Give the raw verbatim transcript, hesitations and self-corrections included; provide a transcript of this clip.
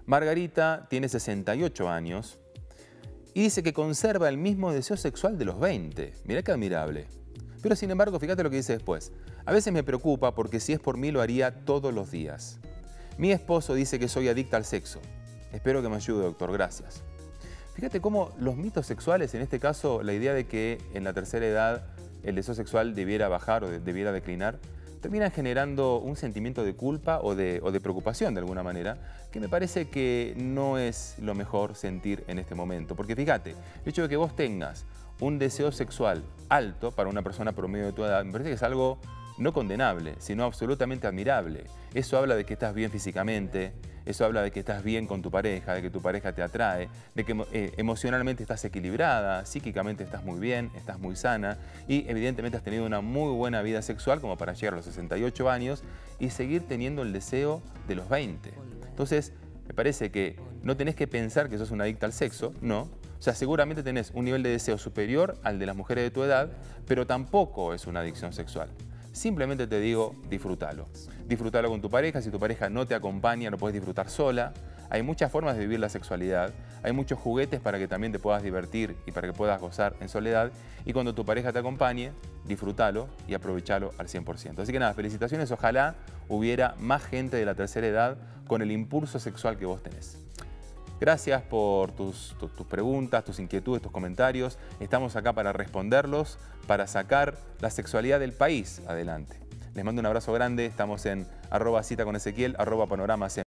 Margarita tiene sesenta y ocho años y dice que conserva el mismo deseo sexual de los veinte. Mirá qué admirable. Pero sin embargo, fíjate lo que dice después. A veces me preocupa porque si es por mí lo haría todos los días. Mi esposo dice que soy adicta al sexo. Espero que me ayude, doctor. Gracias. Fíjate cómo los mitos sexuales, en este caso la idea de que en la tercera edad el deseo sexual debiera bajar o de, debiera declinar, terminan generando un sentimiento de culpa o de, o de preocupación de alguna manera, que me parece que no es lo mejor sentir en este momento. Porque fíjate, el hecho de que vos tengas un deseo sexual alto para una persona promedio de tu edad, me parece que es algo no condenable, sino absolutamente admirable. Eso habla de que estás bien físicamente, eso habla de que estás bien con tu pareja, de que tu pareja te atrae, de que eh, emocionalmente estás equilibrada, psíquicamente estás muy bien, estás muy sana y evidentemente has tenido una muy buena vida sexual como para llegar a los sesenta y ocho años y seguir teniendo el deseo de los veinte. Entonces, me parece que no tenés que pensar que sos una adicta al sexo, no. O sea, seguramente tenés un nivel de deseo superior al de las mujeres de tu edad, pero tampoco es una adicción sexual. Simplemente te digo, disfrútalo. Disfrútalo con tu pareja. Si tu pareja no te acompaña, lo puedes disfrutar sola. Hay muchas formas de vivir la sexualidad. Hay muchos juguetes para que también te puedas divertir y para que puedas gozar en soledad. Y cuando tu pareja te acompañe, disfrútalo y aprovechalo al cien por ciento. Así que nada, felicitaciones. Ojalá hubiera más gente de la tercera edad con el impulso sexual que vos tenés. Gracias por tus, tus, tus preguntas, tus inquietudes, tus comentarios. Estamos acá para responderlos, para sacar la sexualidad del país adelante. Les mando un abrazo grande. Estamos en arroba cita con Ezequiel, arroba panorama.